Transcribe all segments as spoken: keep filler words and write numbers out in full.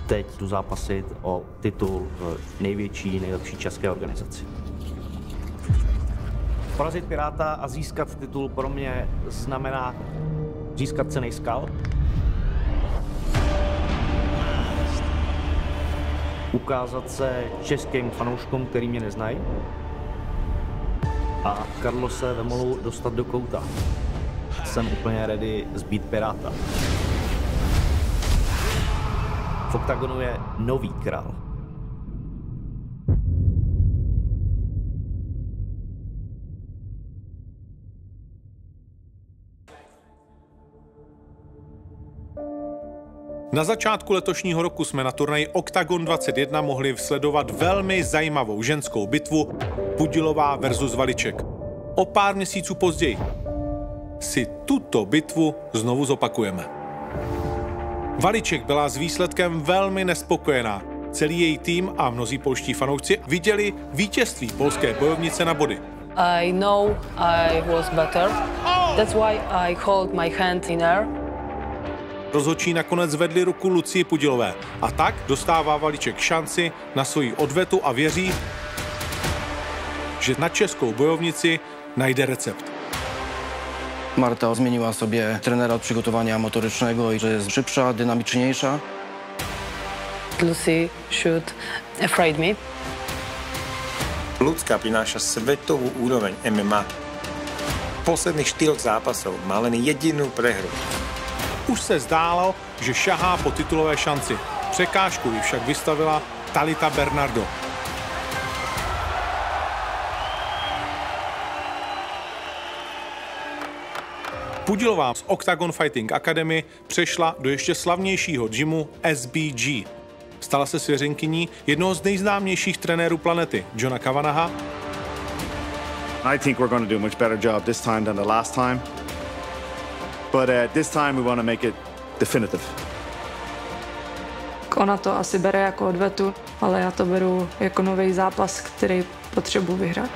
teď jdu zápasit o titul v největší, nejlepší české organizaci. Porazit Piráta a získat titul pro mě znamená získat cenný skal, ukázat se českým fanouškům, který mě neznají, a Carlose Vemolu dostat do kouta. Jsem úplně ready zbít Piráta. V oktagonu je nový král. Na začátku letošního roku jsme na turnaji Octagon dvacet jedna mohli sledovat velmi zajímavou ženskou bitvu Pudilová versus Valiček. O pár měsíců později si tuto bitvu znovu zopakujeme. Valiček byla s výsledkem velmi nespokojená. Celý její tým a mnozí polští fanoušci viděli vítězství polské bojovnice na body. I know I was better. That's why I hold my hand in air. Rozhodčí nakonec zvedli ruku Lucii Pudilové a tak dostává Valiček šanci na svoji odvetu a věří, že na českou bojovnici najde recept. Marta zmieniła sobie trenera od przygotowania motorycznego i że jest szybsza, dynamiczniejsza. Lucy should afraid me. Lucka prináša svetovú úroveň M M A. V posledných štyroch zápasov má len jedinú prehru. Už se zdálo, že šahá po titulové šanci. Překážku ji však vystavila Talita Bernardo. Pudilová z Octagon Fighting Academy přešla do ještě slavnějšího gymu S B G. Stala se svěřenkyní jednoho z nejznámějších trenérů planety, Johna Kavanaugha. I think we're going to do a much better job this time than the last time. But uh, this time we want to make it definitive. Ona to asi bere jako odvetu, ale já to beru jako nový zápas, který potřebuji vyhrát.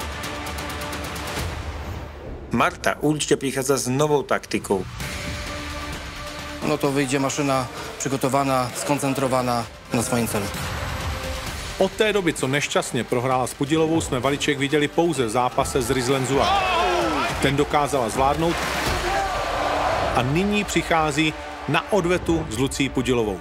Marta určite prichádza s novou taktikou. No to wyjdzie maszyna przygotowana, skoncentrowana na swoim celu. Od té doby, co nešťastně prohrála s Pudilovou, jsme Valiček viděli pouze v zápase s Rizlenzua. Ten dokázala zvládnout a nyní přichází na odvetu s Lucií Pudilovou.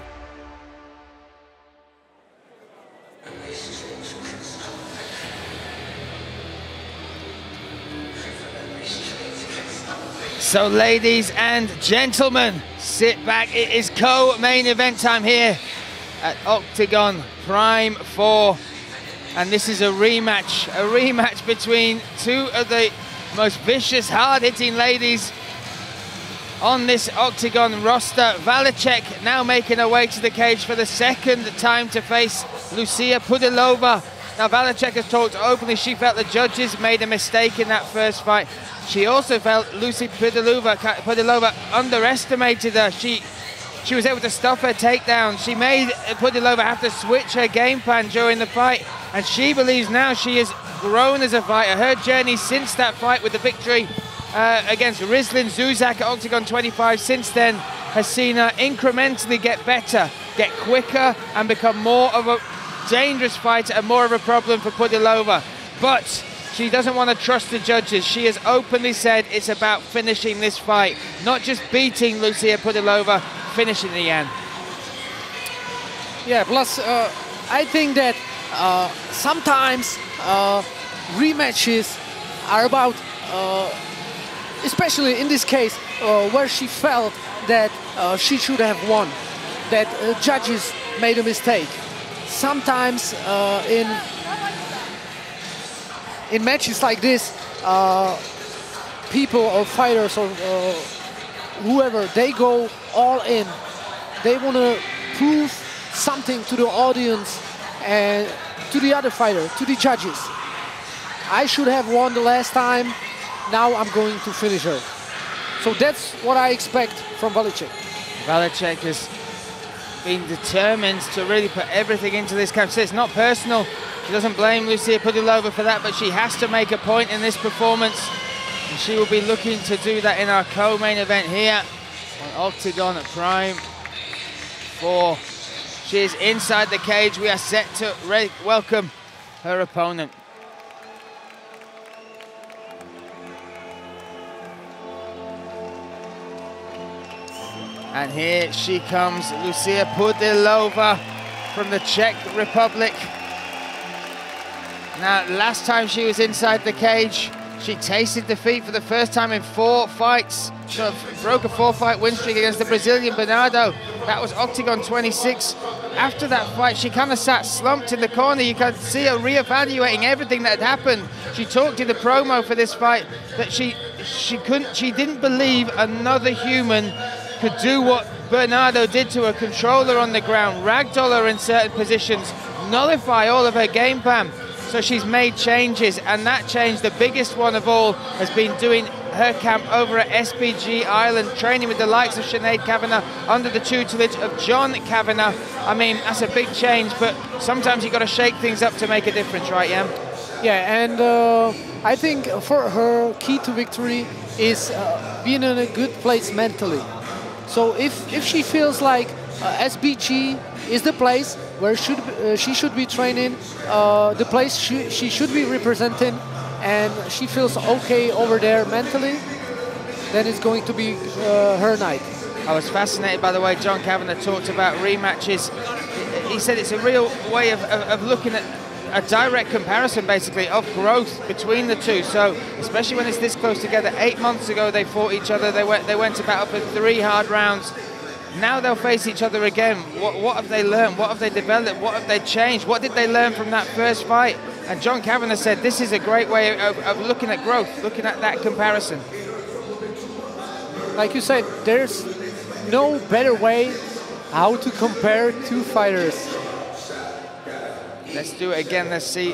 So ladies and gentlemen, sit back. It is co-main event time here at Octagon Prime four. And this is a rematch, a rematch between two of the most vicious, hard-hitting ladies on this Octagon roster. Valiček now making her way to the cage for the second time to face Lucia Pudilova. Now Valiček has talked openly. She felt the judges made a mistake in that first fight. She also felt Lucy Pudilova, Pudilova underestimated her. She she was able to stop her takedown. She made Pudilova have to switch her game plan during the fight, and she believes now she has grown as a fighter. Her journey since that fight with the victory uh, against Rizlin Zuzak at Octagon twenty-five, since then has seen her incrementally get better, get quicker, and become more of a dangerous fighter and more of a problem for Pudilova. But she doesn't want to trust the judges. She has openly said it's about finishing this fight, not just beating Lucia Pudilova, finishing the end. Yeah, plus uh, I think that uh, sometimes uh, rematches are about, uh, especially in this case, uh, where she felt that uh, she should have won, that uh, judges made a mistake. Sometimes uh, in in matches like this, uh, people or fighters or uh, whoever, they go all in. They want to prove something to the audience and to the other fighter, to the judges. I should have won the last time, now I'm going to finish her. So that's what I expect from Valiček. Valiček has been determined to really put everything into this camp. So it's not personal. She doesn't blame Lucia Pudilova for that, but she has to make a point in this performance. And she will be looking to do that in our co-main event here on Octagon Prime four. She is inside the cage. We are set to welcome her opponent. And here she comes, Lucia Pudilova from the Czech Republic. Now, last time she was inside the cage, she tasted defeat for the first time in four fights. She broke a four-fight win streak against the Brazilian Bernardo. That was Octagon twenty-six. After that fight, she kind of sat slumped in the corner. You could see her re-evaluating everything that had happened. She talked in the promo for this fight that she she couldn't, she didn't believe another human could do what Bernardo did to her, control her on the ground, ragdoll her in certain positions, nullify all of her game plan. So she's made changes, and that change, the biggest one of all, has been doing her camp over at S B G Ireland, training with the likes of Sinead Kavanagh under the tutelage of John Kavanagh. I mean, that's a big change, but sometimes you've got to shake things up to make a difference, right, Jan? Yeah, and uh, I think for her, key to victory is uh, being in a good place mentally. So if, if she feels like uh, S B G is the place where should uh, she should be training, uh, the place she, she should be representing, and she feels okay over there mentally, then it's going to be uh, her night. I was fascinated by the way John Kavanagh talked about rematches. He said it's a real way of, of, of looking at a direct comparison, basically, of growth between the two. So, especially when it's this close together. Eight months ago, they fought each other. They went, they went to battle for three hard rounds. Now they'll face each other again. What, what have they learned? What have they developed? What have they changed? What did they learn from that first fight? And John Kavanagh said this is a great way of, of looking at growth, looking at that comparison. Like you said, there's no better way how to compare two fighters. Let's do it again. Let's see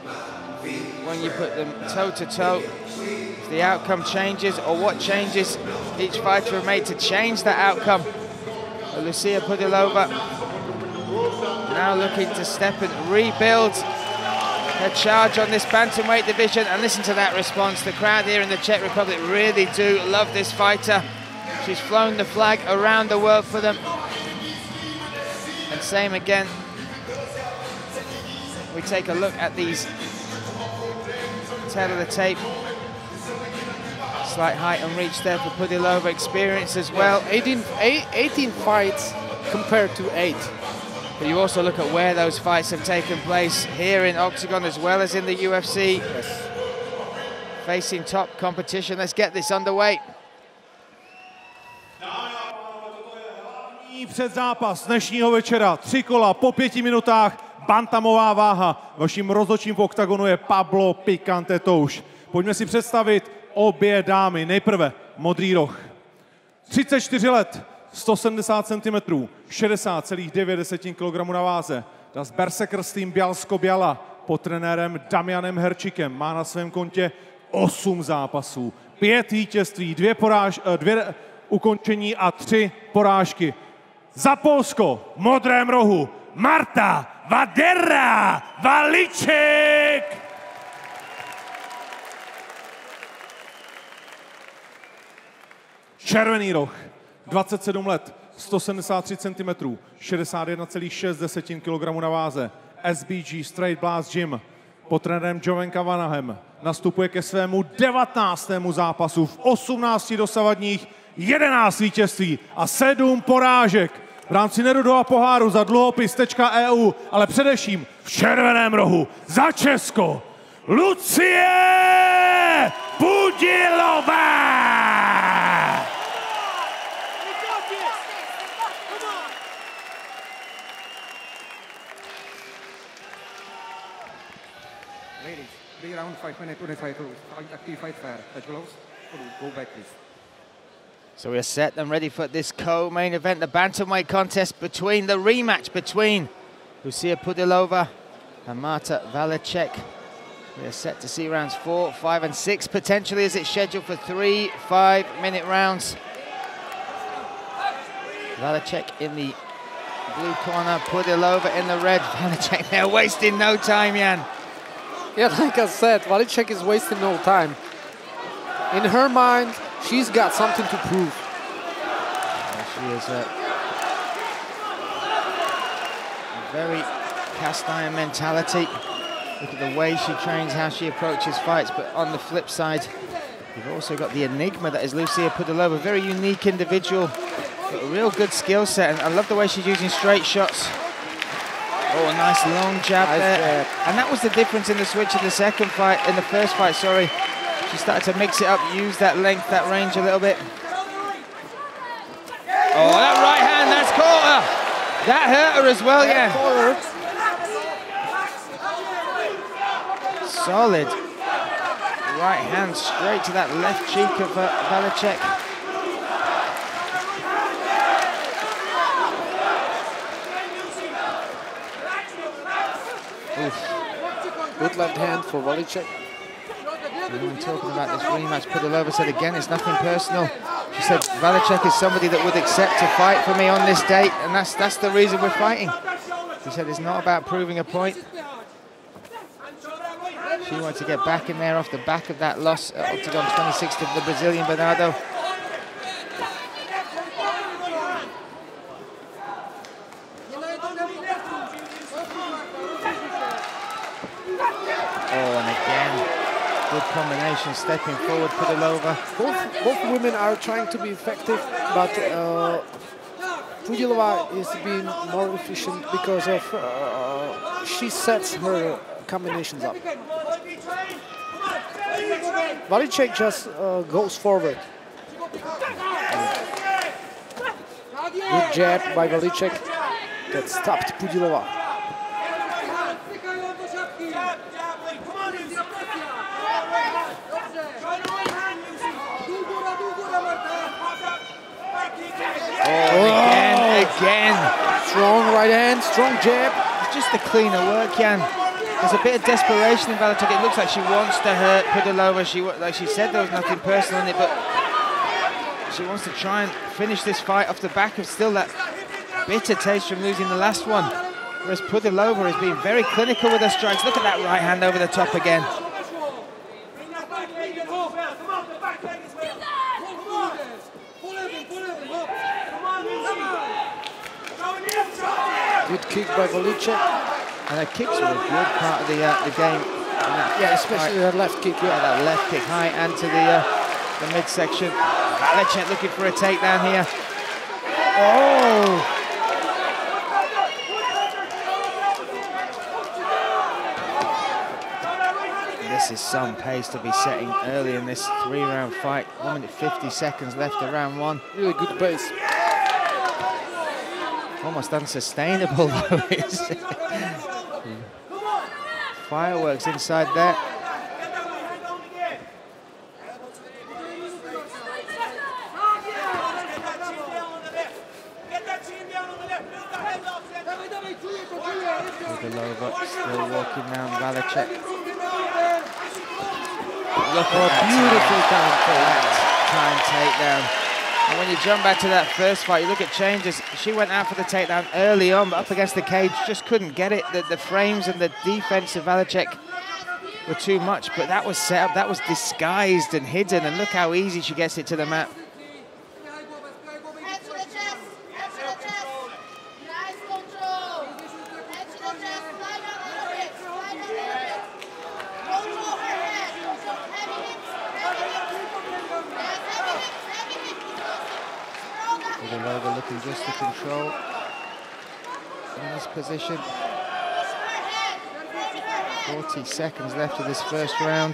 when you put them toe to toe, if the outcome changes or what changes each fighter made to change that outcome. But Lucia Pudilova now looking to step and rebuild her charge on this bantamweight division. And listen to that response. The crowd here in the Czech Republic really do love this fighter. She's flown the flag around the world for them. And same again. We take a look at these tail of the tape. Slight height and reach there for Pudilova, experience as well. eighteen, eighteen fights compared to eight. But you also look at where those fights have taken place, here in Octagon as well as in the U F C. Yes. Facing top competition. Let's get this underway. Předzápas dnešního večera, tři kola po pěti minutách, bantamová váha. Vaším rozhodčím v oktagonu je Pablo Picante Touš. Pojďme si představit obě dámy. Nejprve modrý roh. třicet čtyři let, sto sedmdesát centimetrů, šedesát celá devět kilogramů na váze. Das Berserkers tým Bialsko-Biala pod trenérem Damianem Herčikem má na svém kontě osm zápasů, pět vítězství, dvě, poráž, dvě ukončení a tři porážky. Za Polsko v modrém rohu Marta Vadera Valiček. Červený roh, dvacet sedm let, sto sedmdesát tři centimetrů, šedesát jedna celá šest kilogramů na váze. S B G Straight Blast Gym pod trenérem Johnem Kavanahem nastupuje ke svému devatenáctému zápasu v osmnácti dosavadních, jedenáct vítězství a sedm porážek v rámci Nerudova poháru za dluhopis tečka E U, ale především v červeném rohu za Česko Lucie Pudilová! Ladies, three round, five minute, twenty-five rules. Fight active, fight fair. Touch gloves. Go back, please. So we're set and ready for this co-main event, the bantamweight contest between the rematch between Lucia Pudilova and Marta Valicek. We are set to see rounds four, five, and six potentially, as it's scheduled for three five-minute rounds. Valicek in the blue corner, Pudilova in the red. Valicek, they're wasting no time, Jan. Yeah, like I said, Valicek is wasting no time. In her mind, she's got something to prove. There she is. Uh, Very cast iron mentality. Look at the way she trains, how she approaches fights. But on the flip side, you've also got the enigma that is Lucia Pudilova. Very unique individual, but a real good skill set. And I love the way she's using straight shots. Oh, a nice long jab nice there. Jab. And that was the difference in the switch in the second fight, in the first fight, sorry. She started to mix it up, use that length, that range a little bit. Oh, that right hand, that's caught her. That hurt her as well, yeah. Solid right hand straight to that left cheek of uh, Valicek. Oof. Good left hand for Valicek. And talking about this rematch, Pudilova said again, it's nothing personal. She said, Valicek is somebody that would accept to fight for me on this date, and that's, that's the reason we're fighting. She said it's not about proving a point. She wanted to get back in there off the back of that loss at Octagon twenty-sixth of the Brazilian Bernardo. Oh, and again, good combination, stepping forward, Pudilova. Both, both women are trying to be effective, but uh, Pudilova is being more efficient because of uh, she sets her combinations up. Valicek just uh, goes forward. Good jab by Valicek that stopped Pudilova. Oh, again, again. Strong right hand, strong jab. It's just a cleaner work, Jan. There's a bit of desperation in Valicek. It looks like she wants to hurt Pudilova. She, like she said, there was nothing personal in it, but she wants to try and finish this fight off the back of still that bitter taste from losing the last one. Whereas Pudilova has been very clinical with her strikes. Look at that right hand over the top again. Good kick by Valicek. And her kicks were a good part of the, uh, the game. Yeah, especially that left kick. Yeah, that left kick high and to the, uh, the midsection. Valicek looking for a takedown here. Oh! This is some pace to be setting early in this three-round fight. one minute fifty seconds left of round one. Really good pace. Almost unsustainable though. Fireworks inside there. Pudilova still walking down Valicek. Look at a beautiful time takedown. And when you jump back to that first fight, you look at changes. She went out for the takedown early on, but up against the cage, just couldn't get it. The, the frames and the defense of Valicek were too much, but that was set up, that was disguised and hidden, and look how easy she gets it to the mat. Pudilova looking just to control in this position. forty seconds left of this first round.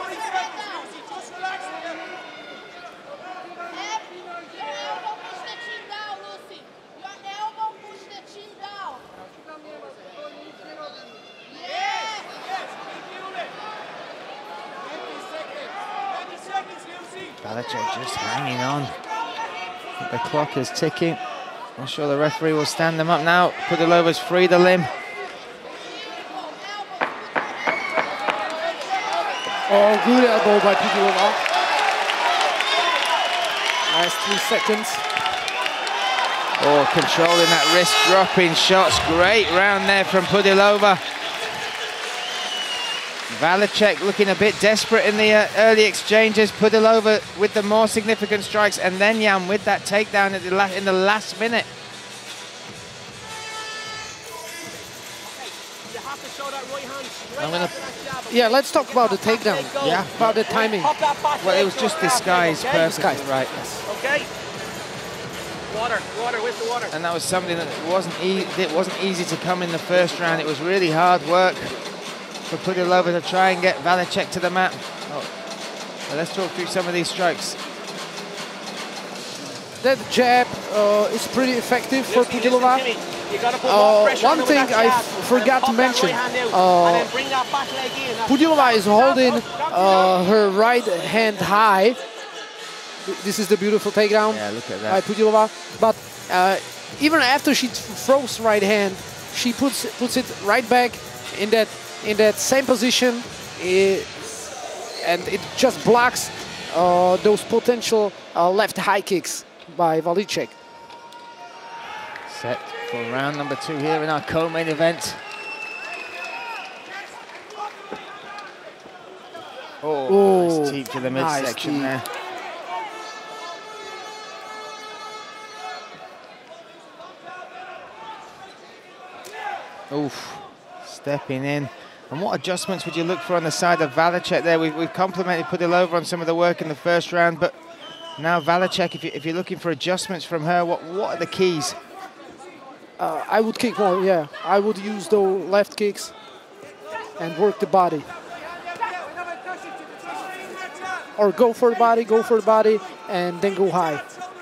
Valicek just hanging on. The clock is ticking. I'm sure the referee will stand them up now. Pudilova's freed the limb. Oh, good elbow by Pudilova. Last three seconds. Oh, controlling that wrist, dropping shots. Great round there from Pudilova. Valicek looking a bit desperate in the uh, early exchanges. Pudilova with the more significant strikes, and then Jan with that takedown at the la in the last minute. I'm gonna. Yeah, let's talk about the takedown. Yeah. About the timing. Well, it was just disguised perfectly right. Okay. Water, water, where's the water? And that was something that wasn't e it wasn't easy to come in the first round. It was really hard work for Pudilova to try and get Vanacek to the mat. Oh. Well, let's talk through some of these strikes. That jab uh, is pretty effective for Pudilova. Uh, one thing I forgot to mention, uh, Pudilova is holding uh, her right hand high. This is the beautiful takedown yeah, look at that. by Pudilova. But uh, even after she throws right hand, she puts puts it right back in that in that same position, it, and it just blocks uh, those potential uh, left high kicks by Valicek. Set for round number two here in our co-main event. Oh, Ooh, nice teep to the nice midsection teep. there. Oof, stepping in. And what adjustments would you look for on the side of Vanacek there? We've, we've complimented Pudilova on some of the work in the first round, but now Vanacek, if, you, if you're looking for adjustments from her, what, what are the keys? Uh, I would kick more, yeah. I would use the left kicks and work the body. Or go for the body, go for the body, and then go high.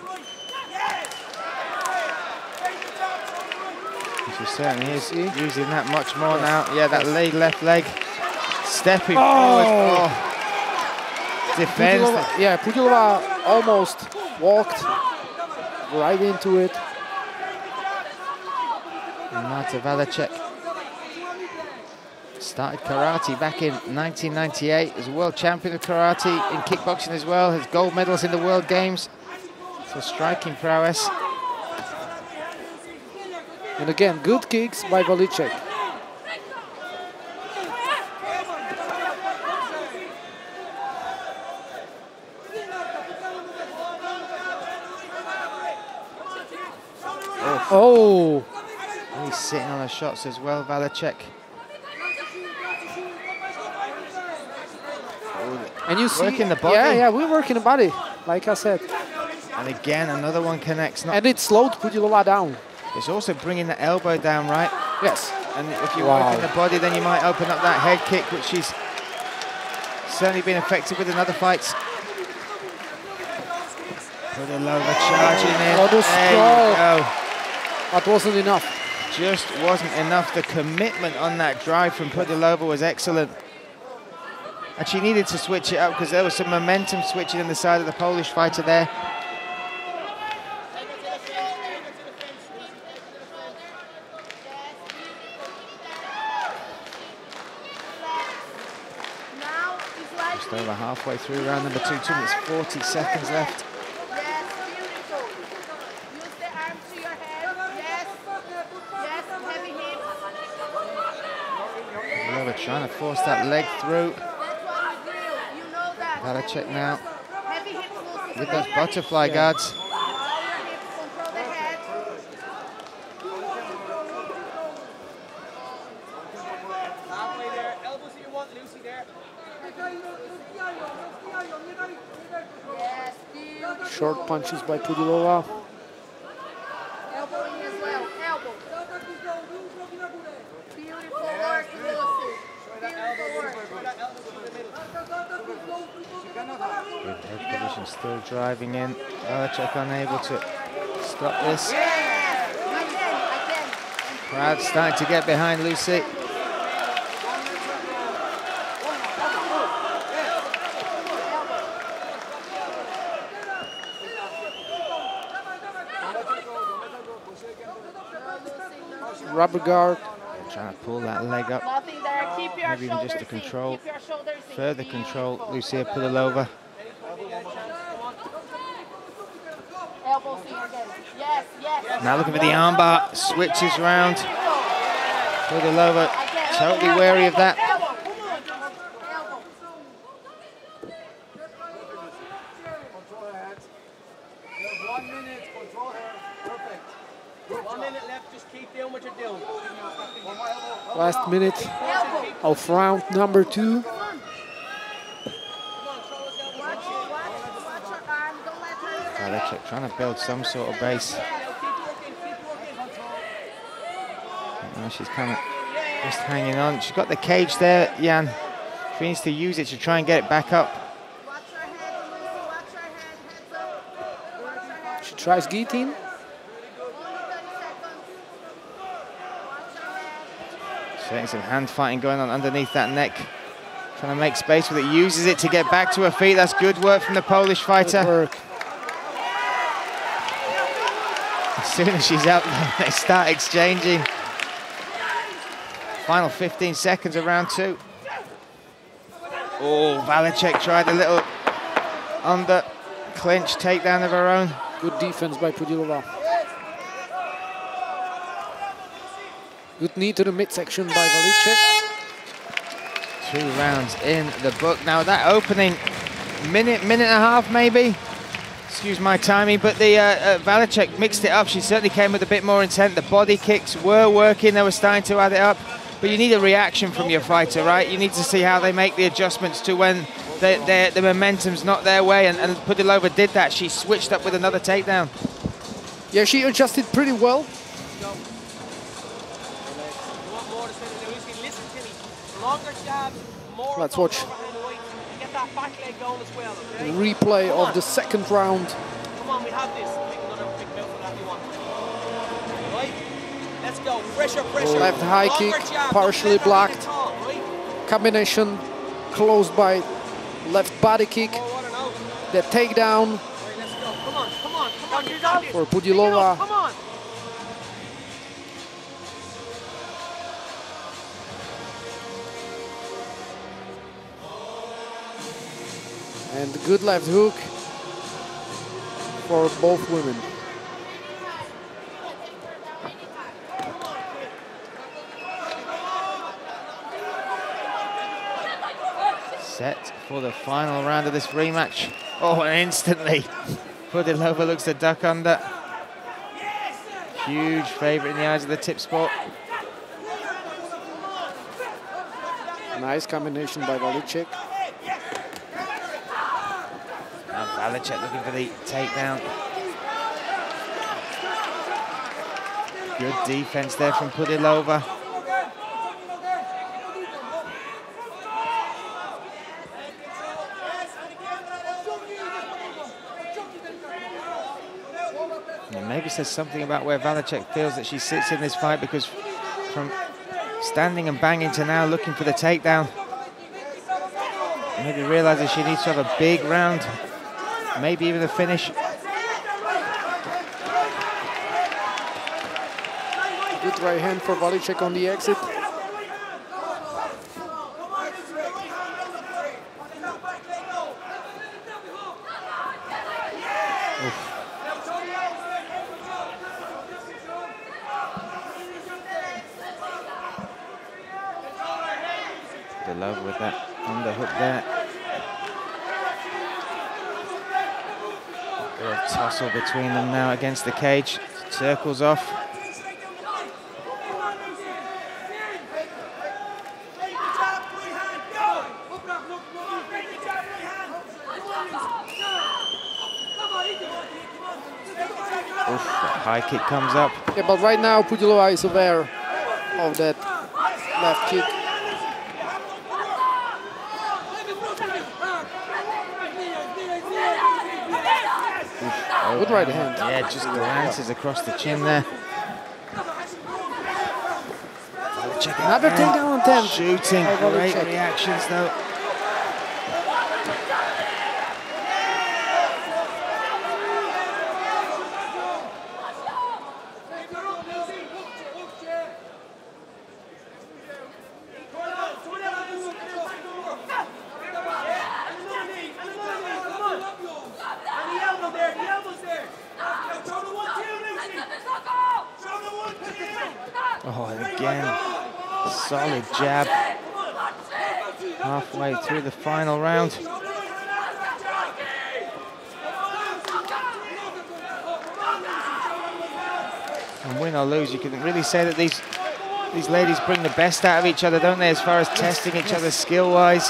She certainly is using that much more now. Yeah, that leg, left leg, stepping Oh. forward. Oh. Defends. Pudilova, yeah, Pudilova almost walked right into it. And Marta Vanacek started karate back in nineteen ninety-eight, was a world champion of karate in kickboxing as well, has gold medals in the World Games. So striking prowess. And again, good kicks by Valicek. Oh. He's sitting on the shots as well, Vanacek. And you see, Working the body. yeah, yeah, we're working the body, like I said. And again, another one connects. Not And it slowed Pudilova down. It's also bringing the elbow down, right? Yes. And if you're Wow. working the body, then you might open up that head kick, which she's certainly been effective with in other fights. Pudilova charging in. Oh, the There sprawl. you go. That wasn't enough. Just wasn't enough. The commitment on that drive from Pudilova was excellent. And she needed to switch it up because there was some momentum switching on the side of the Polish fighter there. Just over halfway through round number two, two minutes forty seconds left. Pudilova trying to force that leg through. Vanacek now with those butterfly guards. Short punches by Pudilova. Elbow in as well. Elbow. Beautiful work, Lucy. Beautiful work. Good head position, still driving in. Vanacek unable to stop this. Crowd starting to get behind Lucy. Rubber guard. They're trying to pull that leg up. Nothing there. Keep your Maybe even just to shoulders in. control, Keep your shoulders in. further control Lucia Pudilova. Elbows in again. Yes, yes. Now looking for the armbar, switches round. Pudilova totally wary of that. Last minute of round number two. Valicek trying to build some sort of base. Now she's kind of just hanging on. She's got the cage there, Jan. She needs to use it to try and get it back up. She tries guillotine. She's getting some hand fighting going on underneath that neck. Trying to make space with it. Uses it to get back to her feet. That's good work from the Polish fighter. Good work. As soon as she's out, they start exchanging. Final fifteen seconds of round two. Oh, Valicek tried a little under clinch takedown of her own. Good defense by Pudilova. Good knee to the midsection by Valicek. Two rounds in the book. Now that opening minute, minute and a half maybe. Excuse my timing, but the uh, uh, Valicek mixed it up. She certainly came with a bit more intent. The body kicks were working. They were starting to add it up. But you need a reaction from your fighter, right? You need to see how they make the adjustments to when the, the, the momentum's not their way. And, and Pudilova did that. She switched up with another takedown. Yeah, she adjusted pretty well. Let's watch the replay of the second round. Come on, we have this. Make another big move for that you want. Right? Let's go. Pressure, pressure. Left high kick, partially blocked. Combination closed by left body kick. The takedown for Pudilova. Come on. And good left hook for both women. Set for the final round of this rematch. Oh, and instantly, Pudilova looks to duck under. Huge favourite in the eyes of the tip sport. Nice combination by Valicek. Now Valicek looking for the takedown. Good defense there from Pudilova. And maybe says something about where Valicek feels that she sits in this fight, because from standing and banging to now looking for the takedown, maybe realizes she needs to have a big round, maybe even a finish. Good right hand for Valicek on the exit. Pudilova with that underhook there. A tussle between them now against the cage. Circles off. Oof, that high kick comes up. Yeah, but right now Pudilova is aware of that left kick. Oh, good right hand. Yeah, just glances across the chin there. Another takedown attempt. Shooting, great reactions though. Oh, and again, solid jab. Halfway through the final round. And win or lose, you can really say that these these ladies bring the best out of each other, don't they, as far as yes, testing each yes. other skill-wise.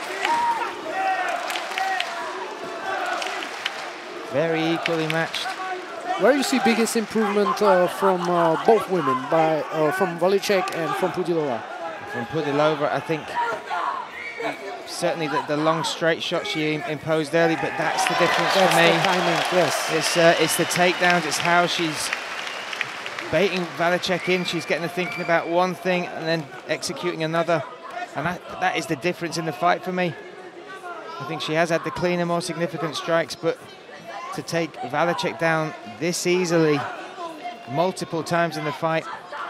Very equally matched. Where you see biggest improvement uh, from uh, both women, by uh, from Valicek and from Pudilova? From Pudilova, I think certainly the, the long straight shot she imposed early, but that's the difference that's for me. The timing, yes. It's uh, it's the takedowns. It's how she's baiting Valicek in. She's getting her thinking about one thing and then executing another, and that that is the difference in the fight for me. I think she has had the cleaner, more significant strikes, but to take Valicek down this easily multiple times in the fight.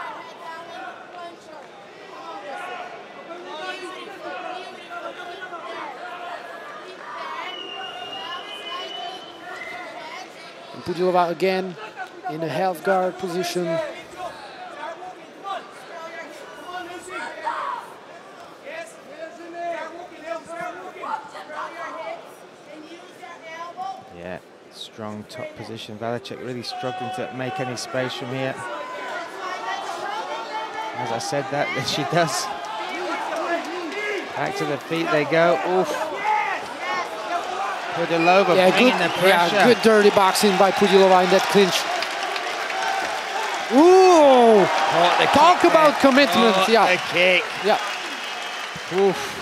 And Pudilova again in a half guard position. Yeah. Strong top position. Valicek really struggling to make any space from here. As I said, that, that she does. Back to the feet they go. Oof. Pudilova yeah, bringing good, the pressure. Yeah, good dirty boxing by Pudilova in that clinch. Ooh! Talk about there. commitment. Caught yeah. the kick. Yeah. Oof.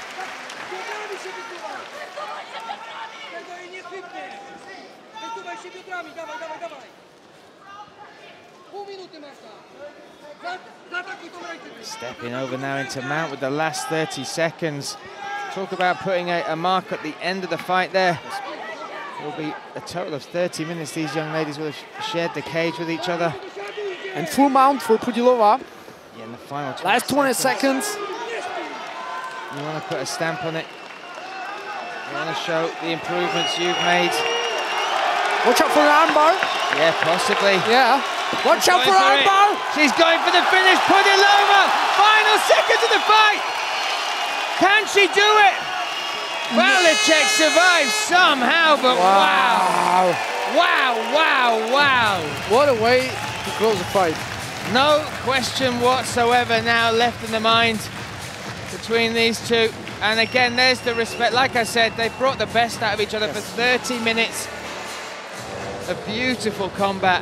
Stepping over now into Mount with the last thirty seconds. Talk about putting a, a mark at the end of the fight there. It will be a total of thirty minutes these young ladies will have shared the cage with each other. And full mount for Pudilova. Yeah, in the final twenty last twenty seconds. seconds. You want to put a stamp on it. You want to show the improvements you've made. Watch out for an armbar. Yeah, possibly. Yeah. Watch out for armbar. She's going for the finish. Pudilova. Final seconds of the fight. Can she do it? Valicek survives somehow, but wow. Wow, wow, wow. What a way to close the fight. No question whatsoever now left in the mind between these two. And again, there's the respect. Like I said, they brought the best out of each other yes. for thirty minutes. A beautiful combat.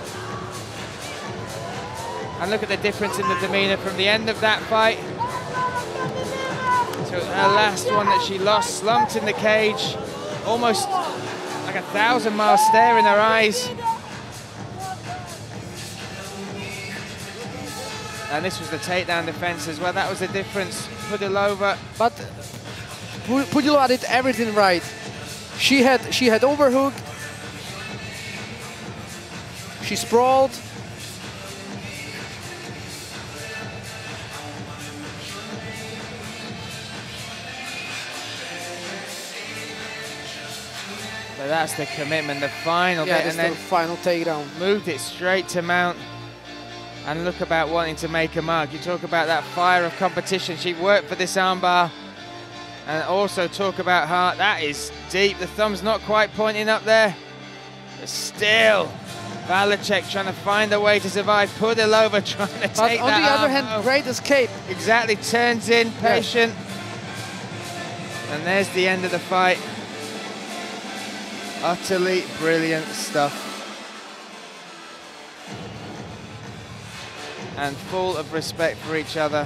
And look at the difference in the demeanor from the end of that fight to her last one that she lost, slumped in the cage, almost like a thousand mile stare in her eyes. And this was the takedown defense as well. That was the difference. Pudilova. But Pudilova did everything right. She had she had overhooked. She sprawled. But that's the commitment, the final yeah, bit, and then the final takedown. Moved it straight to Mount. And look about wanting to make a mark. You talk about that fire of competition. She worked for this armbar. And also talk about heart. That is deep. The thumb's not quite pointing up there. But still, Valicek trying to find a way to survive. Pudilova trying to but take that on the other hand, home. Great escape. Exactly, turns in, patient. Yes. And there's the end of the fight. Utterly brilliant stuff. And full of respect for each other.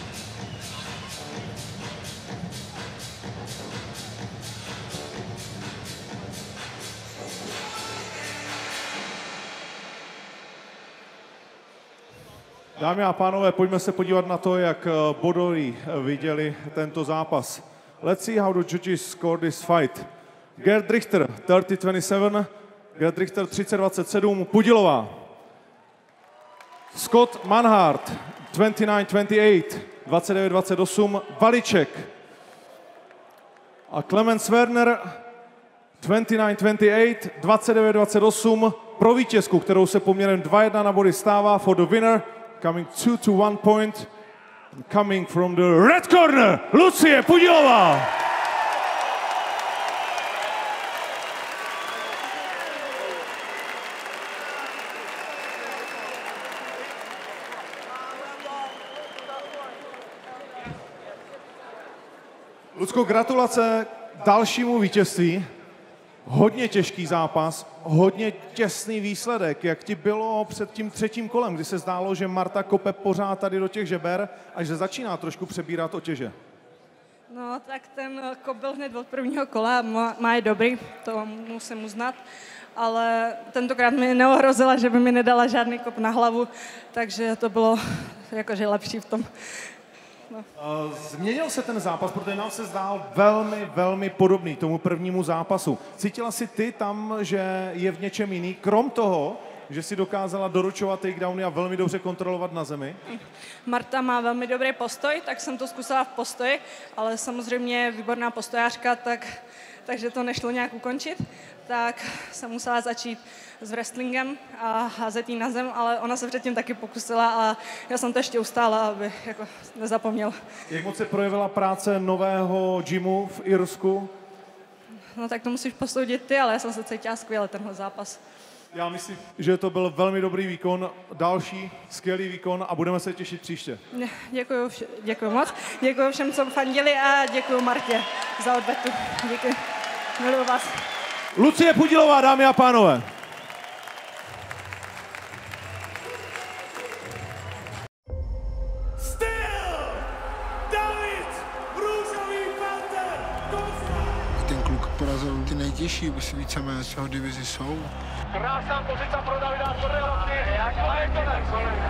Dámy a pánové, pojďme se podívat na to, jak bodoví viděli tento zápas. Let's see how the judges scored this fight. Gerd Richter, thirty twenty-seven. Gerd Richter, thirty twenty-seven. Pudilova. Scott Manhart, twenty-nine twenty-eight. twenty-nine twenty-eight. Valicek. A Clemens Werner, twenty-nine twenty-eight. twenty-nine twenty-eight. Pro vítězku, kterou se poměrem dva jedna na body stává. For the winner, coming two to one point. Coming from the red corner, Lucie Pudilova. Lucko, gratulace dalšímu vítězství. Hodně těžký zápas, hodně těsný výsledek. Jak ti bylo před tím třetím kolem, kdy se zdálo, že Marta kope pořád tady do těch žeber a že začíná trošku přebírat otěže? No, tak ten kop byl hned od prvního kola, má, má je dobrý, to musím uznat, ale tentokrát mi neohrozila, že by mi nedala žádný kop na hlavu, takže to bylo jakože lepší v tom. No. Změnil se ten zápas, protože nám se zdál velmi, velmi podobný tomu prvnímu zápasu. Cítila si ty tam, že je v něčem jiný, krom toho, že si dokázala doručovat takedowny a velmi dobře kontrolovat na zemi? Marta má velmi dobrý postoj, tak jsem to zkusila v postoji, ale samozřejmě je výborná postojářka, tak, takže to nešlo nějak ukončit. Tak jsem musela začít s wrestlingem a házet jí na zem, ale ona se předtím taky pokusila a já jsem to ještě ustála, aby jako nezapomněl. Jak moc se projevila práce nového gymu v Irsku? No tak to musíš posoudit ty, ale já jsem se cítila skvěle tenhle zápas. Já myslím, že to byl velmi dobrý výkon, další skvělý výkon a budeme se těšit příště. Děkuju, vš- děkuju moc, děkuju všem, co fandili a děkuju Martě za odvetu. Děkuji, miluju vás. Lucie Pudilová, dámy a pánové. Ten kluk porazil ty nejtěžší, víceméně z jeho divizi jsou. Krásná pozice pro Davida Kordelovky. A je konec.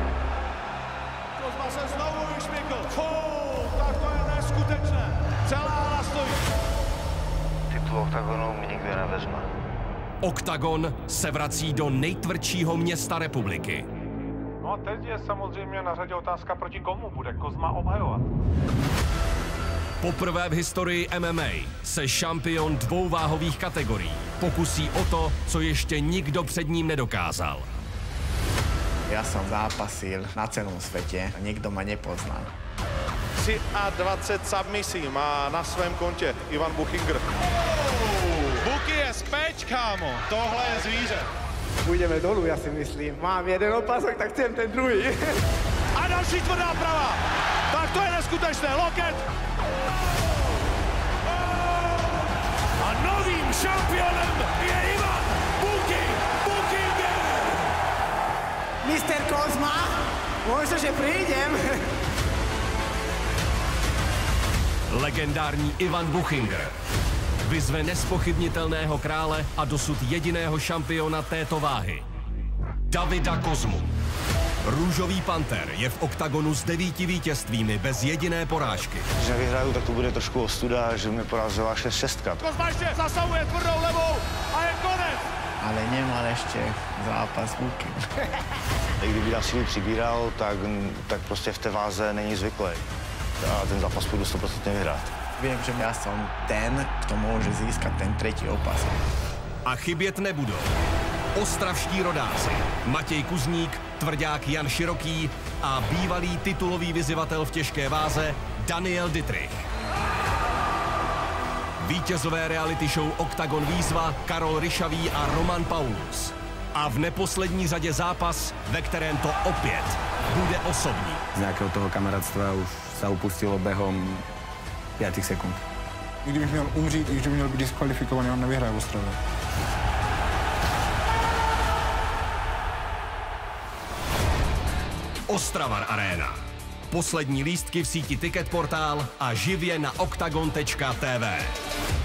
Kozma se znovu vyšmykl. Fou, tak to je neskutečné. Celá hala stojí. Titul Oktagonu mi nikdo nevezme. Oktagon se vrací do nejtvrdšího města republiky. No a teď je samozřejmě na řadě otázka, proti komu bude Kozma obhajovat. Poprvé v historii M M A se šampion dvou váhových kategorií pokusí o to, co ještě nikdo před ním nedokázal. Ja som zápasil na celom svete a nikto ma nepoznal. dvacet tři submisí má na svém kontě Ivan Buchinger. Buky je speč, kámo. Tohle je zvíře. Půjdeme dolů, ja si myslím. Mám jeden opasok, tak chcem ten druhý. A další tvrdá prava. Tak to je neskutečné. Loket. A novým šampionem je Ivan Buky. Buchinger. mister Kozma, možno, že prídem. Legendární Ivan Buchinger vyzve nespochybnitelného krále a dosud jediného šampiona této váhy, Davida Kozmu. Růžový panter je v Oktagonu s devíti vítězstvími bez jediné porážky. Když nevyhraju, tak to bude trošku ostuda, že mě porazila šest šest. Kozma ještě zasahuje tvrdou levou a je konec. Ale nemal ešte zápas Buky. Kdyby na sílu přibíral, tak, tak prostě v té váze není zvyklý. A ten zápas půjdu sto procent vyhrát. Viem, že ja som ten, kto môže získať ten tretí opasok. A chybět nebudou ostravští rodáci Matěj Kuzník, tvrdák Jan Široký a bývalý titulový vyzývatel v těžké váze Daniel Dittrich. Vítězové reality show Oktagon výzva Karol Ryšavý a Roman Paulus. A v neposlední řadě zápas, ve kterém to opět bude osobní. Z nějakého toho kamarádstva už se upustilo během pěti sekund. Kdybych měl umřít, když by měl být diskvalifikovaný, on nevyhraje v Ostravě. Ostravar Arena. Poslední lístky v síti Ticketportál a živě na oktagon tečka té vé.